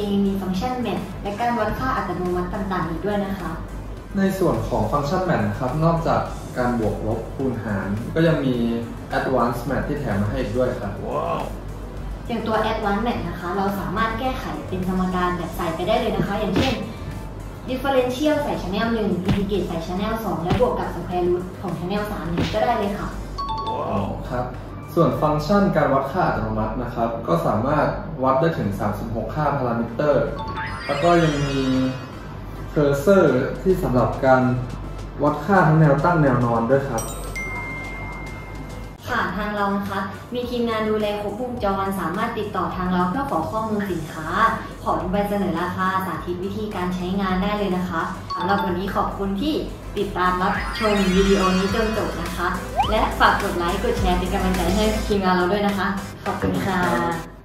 ยังมีฟังก์ชันแมทและการวัดค่าอัตโนมัติต่างๆอีกด้วยนะคะในส่วนของฟังก์ชันแมทครับนอกจากการบวกลบคูณหารก็ยังมี Advanced Math ที่แถมมาให้อีกด้วยครับอย่างตัว Advanced Math นะคะเราสามารถแก้ไขเป็นสมการแบบใส่ไปได้เลยนะคะอย่างเช่น Differential ใส่ Channel 1 Integrate ใส่ Channel 2 และบวกกับ Square Root ของ Channel 3นี้ก็ได้เลยค่ะครับส่วนฟังก์ชันการวัดค่าอัตโนมัตินะครับก็สามารถวัดได้ถึง36ค่าพารามิเตอร์แล้วก็ยังมีเคอร์เซอร์ที่สำหรับการวัดค่าทั้งแนวตั้งแนวนอนด้วยครับค่ะทางเรานะคะมีทีมงานดูแลครบวงจรสามารถติดต่อทางเราเพื่อขอข้อมูลสินค้าขอใบเสนอราคาสาธิตวิธีการใช้งานได้เลยนะคะสำหรับวันนี้ขอบคุณที่ติดตามรับชมวิดีโอนี้จนจบนะคะและฝากกดไลค์กดแชร์เป็นกำลังใจให้ทีมงานเราด้วยนะคะขอบคุณค่ะ